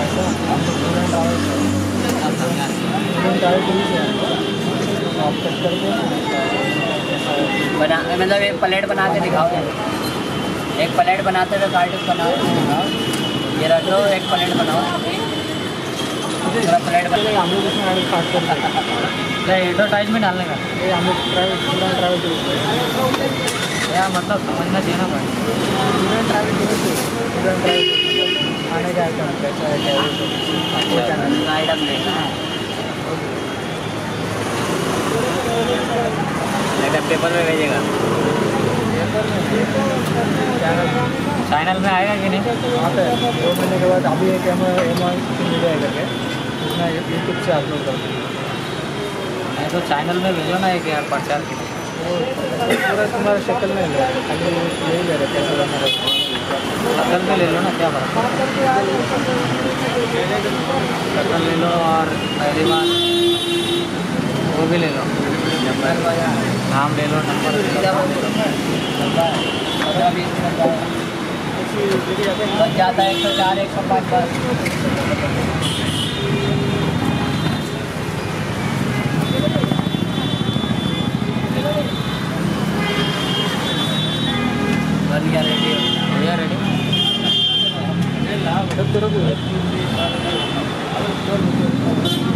बना मतलब एक प्लेट बना के दिखाओ, एक प्लेट बनाते हुए कार्टून बनाओ, ये रख लो, एक प्लेट बनाओ, पूरा प्लेट बना। हम लोग इसमें एडवर्टाइजमेंट डालने का, ये हम लोग ट्रैवल यार मतलब समझना चाहिए ना भाई। खाने का आइटम कैसा है, आइटम देखना है, पेपर में भेजेगा, चैनल में आएगा कि नहीं? वहाँ पे 2 महीने के बाद अभी एक मीडिया है करके उसमें यूट्यूब से अपलोड कर दूँगा। नहीं तो चैनल में भेजो ना एक यार प्रचार के लिए। वो पूरा तुम्हारा शक्ल में ले रहे, खाली यही ले रहे, कैसे करना है शक्ल में ले लो ना, क्या फर्क, शक्ल ले लो और पहली बार वो भी ले लो, नाम ले लो, नंबर ले लो, बच जाता है 104 105 पर। बन गया रेडी, हो गया रेडी। सब तरफ